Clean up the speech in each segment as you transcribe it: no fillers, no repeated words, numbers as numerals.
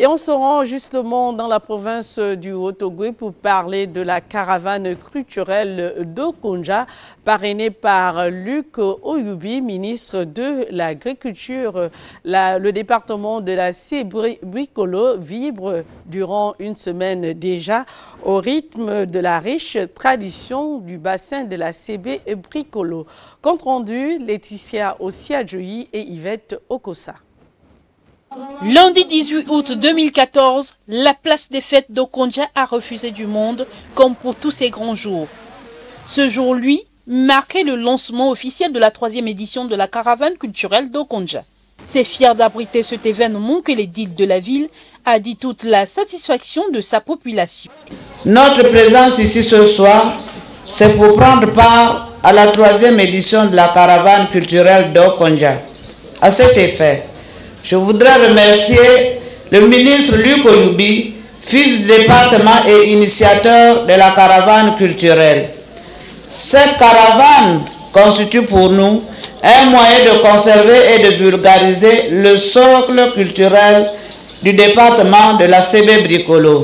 Et on se rend justement dans la province du Haut-Ogooué pour parler de la caravane culturelle d'Okonja, parrainée par Luc Oyoubi, ministre de l'Agriculture. Le département de la Sébé-Brikolo vibre durant une semaine déjà au rythme de la riche tradition du bassin de la Sébé-Brikolo. Compte rendu, Laetitia Osiadjoui et Yvette Okosa. Lundi 18 août 2014, la place des fêtes d'Okonja a refusé du monde, comme pour tous ces grands jours. Ce jour, lui, marquait le lancement officiel de la 3e édition de la caravane culturelle d'Okonja. C'est fier d'abriter cet événement que l'édile de la ville a dit toute la satisfaction de sa population. Notre présence ici ce soir, c'est pour prendre part à la 3e édition de la caravane culturelle d'Okonja. À cet effet, je voudrais remercier le ministre Luc Oyoubi, fils du département et initiateur de la caravane culturelle. Cette caravane constitue pour nous un moyen de conserver et de vulgariser le socle culturel du département de la Sébé-Brikolo.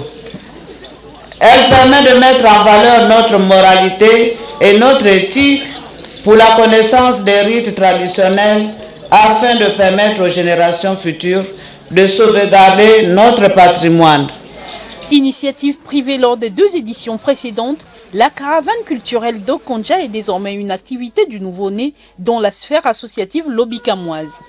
Elle permet de mettre en valeur notre moralité et notre éthique pour la connaissance des rites traditionnels afin de permettre aux générations futures de sauvegarder notre patrimoine. Initiative privée lors des 2 éditions précédentes, la caravane culturelle d'Okonja est désormais une activité du nouveau-né dans la sphère associative lobikamoise.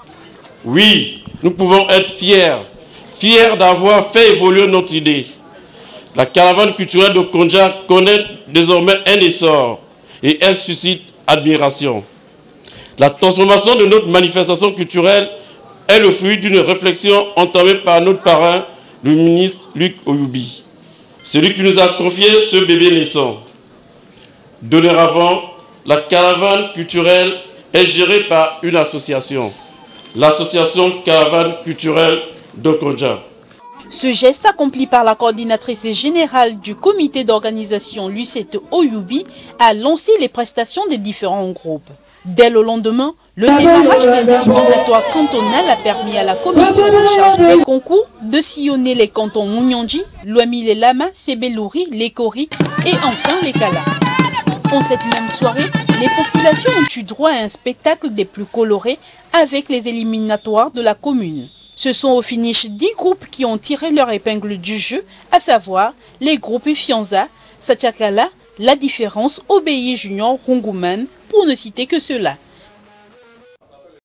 Oui, nous pouvons être fiers d'avoir fait évoluer notre idée. La caravane culturelle d'Okonja connaît désormais un essor et elle suscite admiration. La transformation de notre manifestation culturelle est le fruit d'une réflexion entamée par notre parrain, le ministre Luc Oyoubi, celui qui nous a confié ce bébé naissant. Dorénavant, la caravane culturelle est gérée par une association, l'association Caravane culturelle d'Okonja. Ce geste accompli par la coordinatrice générale du comité d'organisation Lucette Oyoubi a lancé les prestations des différents groupes. Dès le lendemain, le démarrage des éliminatoires cantonales a permis à la commission en charge des concours de sillonner les cantons Mouniandji, Loami-les-Lama, Sébé-Louri, Lekori et enfin les Kala. En cette même soirée, les populations ont eu droit à un spectacle des plus colorés avec les éliminatoires de la commune. Ce sont au finish 10 groupes qui ont tiré leur épingle du jeu, à savoir les groupes Fianza, Satiakala, La Différence, Obéi Junior, Runguman, pour ne citer que ceux-là.